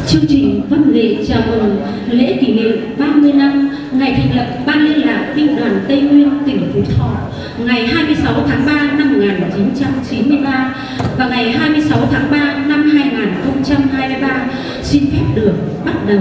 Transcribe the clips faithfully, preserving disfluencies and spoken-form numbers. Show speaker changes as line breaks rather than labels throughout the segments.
Chương trình văn nghệ chào mừng lễ kỷ niệm ba mươi năm ngày thành lập Ban Liên lạc Binh đoàn Tây Nguyên tỉnh Phú Thọ ngày hai mươi sáu tháng ba năm một nghìn chín trăm chín mươi ba và ngày hai mươi sáu tháng ba năm hai nghìn không trăm hai mươi ba xin phép được bắt đầu.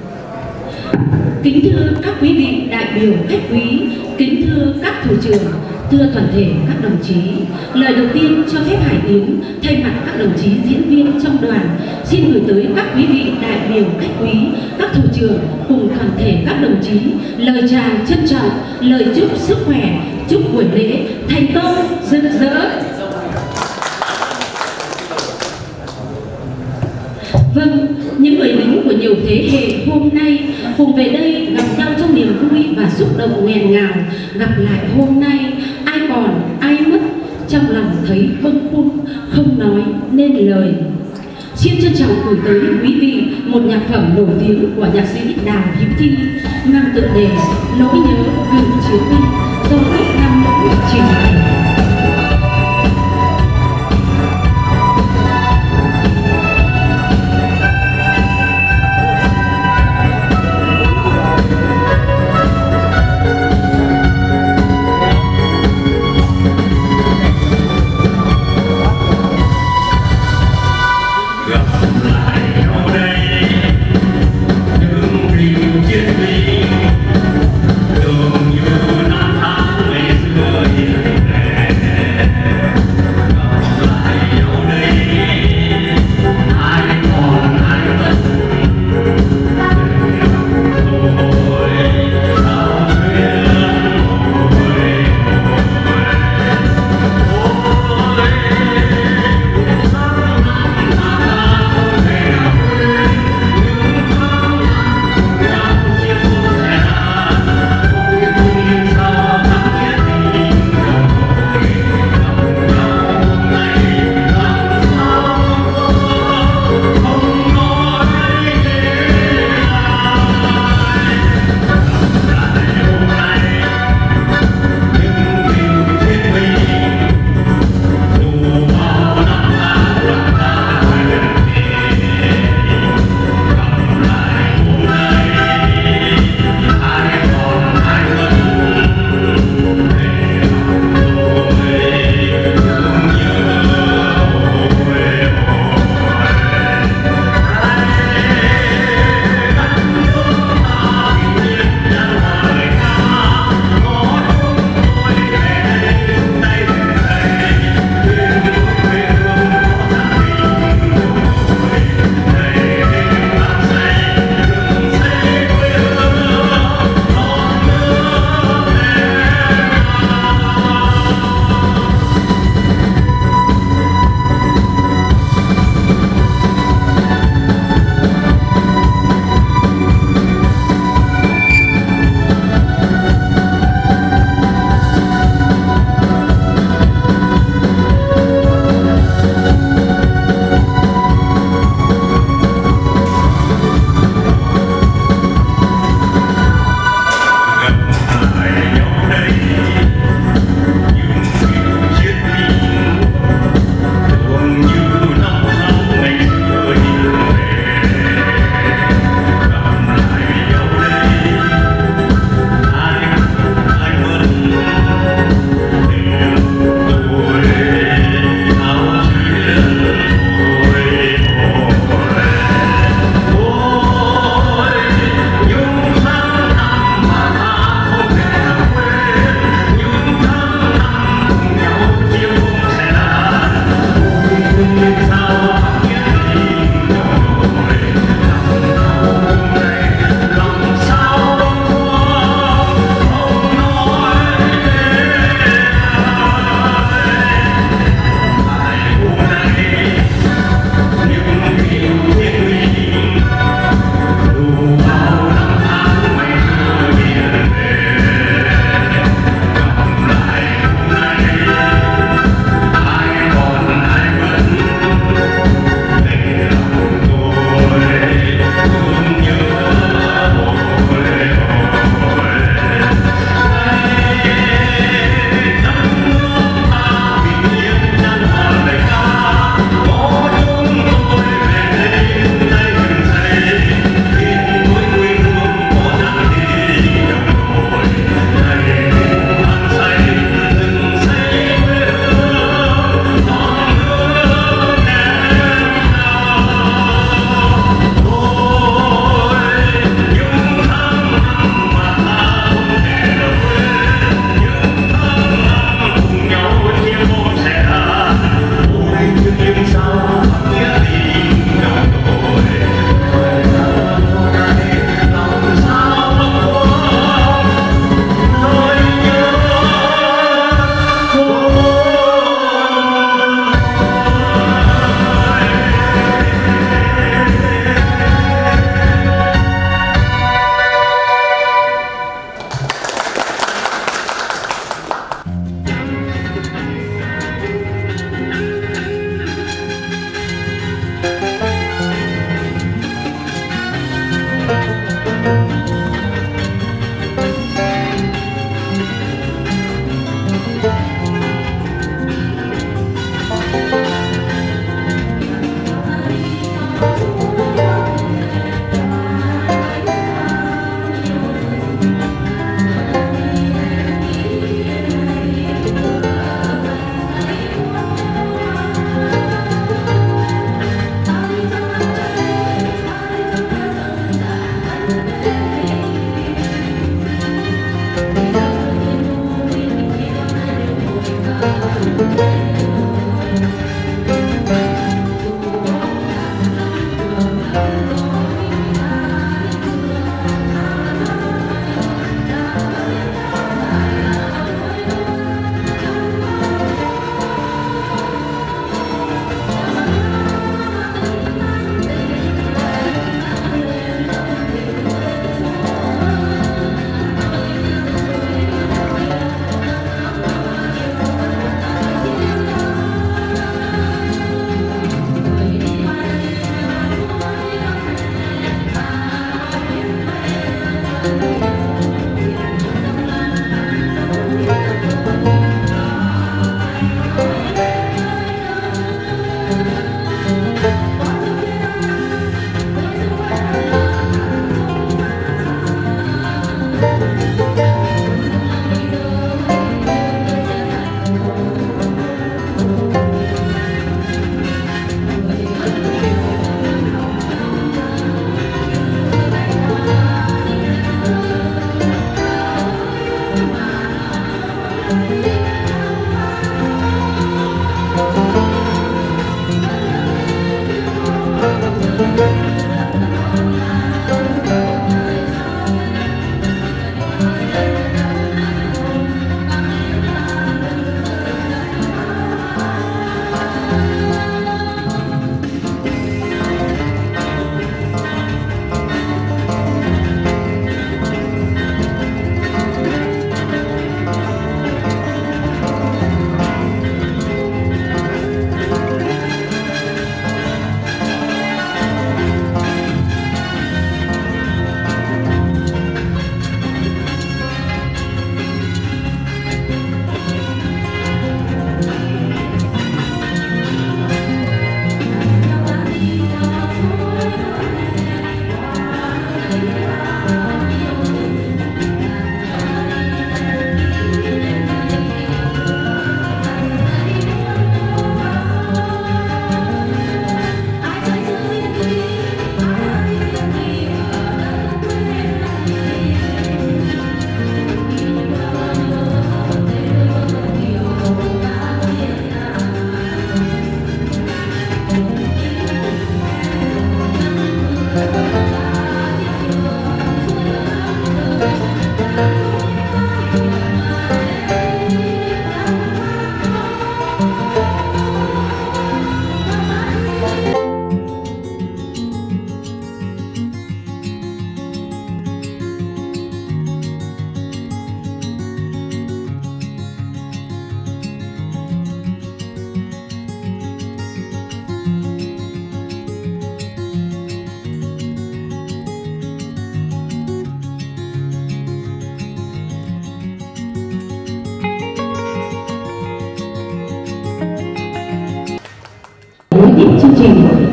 Kính thưa các quý vị đại biểu khách quý, kính thưa các thủ trưởng, thưa toàn thể các đồng chí, lời đầu tiên cho phép Hải Yến thay mặt các đồng chí diễn viên trong đoàn xin gửi tới các quý vị đại biểu khách quý, các thủ trưởng cùng toàn thể các đồng chí lời chào trân trọng, lời chúc sức khỏe, chúc buổi lễ thành công rực rỡ. Vâng, những người lính của nhiều thế hệ hôm nay cùng về đây gặp nhau trong niềm vui và xúc động nghẹn ngào. Gặp lại hôm nay, ai còn ai mất, trong lòng thấy bâng khuâng không nói nên lời. Xin trân trọng gửi tới quý vị một nhạc phẩm nổi tiếng của nhạc sĩ Đào Hữu Thi mang tựa đề Nỗi nhớ gương chiến binh do Úc Nam Nữ trình bày.
Đường như năm tháng ngày xưa.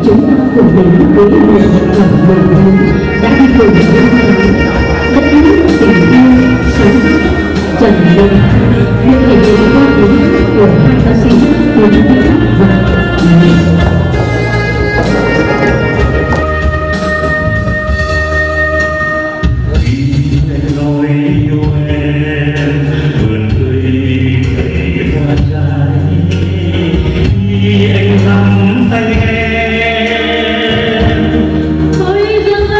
chúng ta cùng đến với một nhạc phẩm nổi tiếng đã đi cùng năm tháng đất nước tình yêu sáng tác Trần Đồng được thể hiện qua tiếng hát của hai ca sĩ Tuấn Vĩ và
Hãy subscribe cho kênh Ghiền Mì Gõ để không bỏ lỡ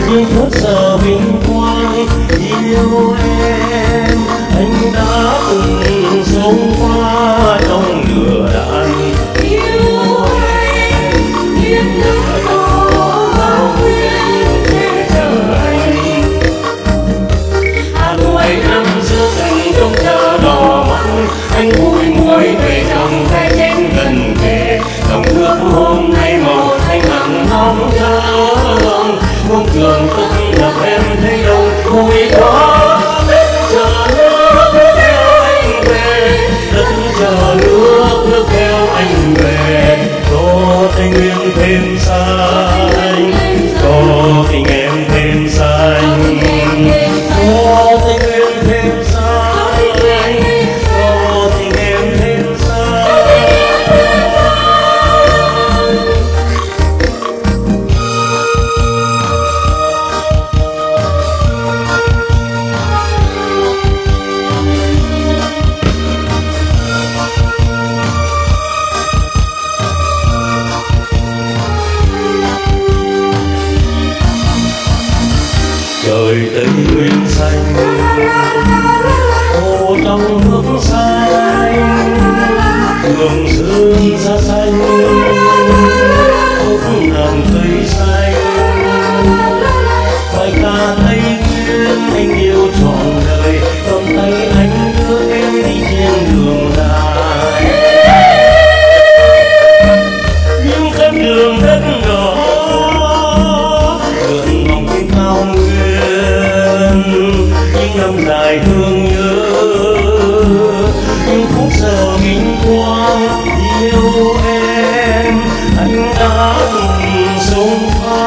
những phút giờ vinh quang yêu em. Anh đã từng sống qua trong lửa đạn yêu em, những lúc đó bao nguyên để chờ anh. Hai mươi năm giữa rừng trông chờ đỏ mắt, anh vui muối về trong tay trên gần kề. Dòng nước hôm nay màu thanh mặn hóng thơm, mong trường tất gặp em thấy đâu vui đó. Đất chờ nước bước theo anh về, đất chờ nước bước theo anh về. Cho Tây Nguyên thêm xanh, cho tình em thêm xanh, cho Tây Nguyên thêm xanh, cho tình em thêm xanh. Trời Tây Nguyên xanh, hồ trong nước xanh, đường sương xa xanh, ốc nằm cây xanh. Bài ca Tây Nguyên anh yêu trọn đời, cầm tay anh đưa em đi trên đường dài. Những khắp đường đất đỏ lượn vòng trên cao nguyên, những năm dài thương nhớ, những phút giờ vinh quang yêu em. Anh đã từng sống qua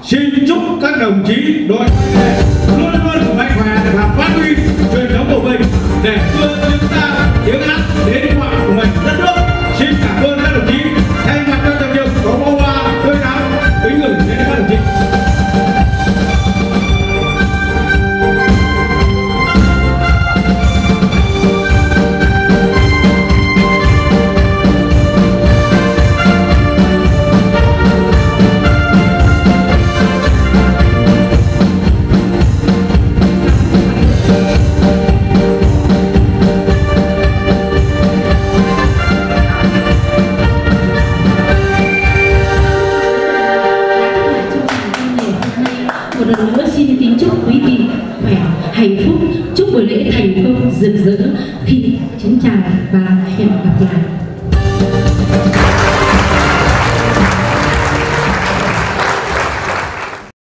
xin chúc các đồng chí đội luôn luôn mạnh khỏe và phát huy truyền thống của mình để đưa chúng ta tiếng hát đến mọi miền đất nước. Xin cảm ơn các đồng chí. Thay mặt cho tập trực có bó hoa tươi nắng kính gửi đến các đồng chí.
Một lần nữa xin kính chúc quý vị khỏe, hạnh phúc, chúc buổi lễ thành công rực rỡ. Xin kính chào và hẹn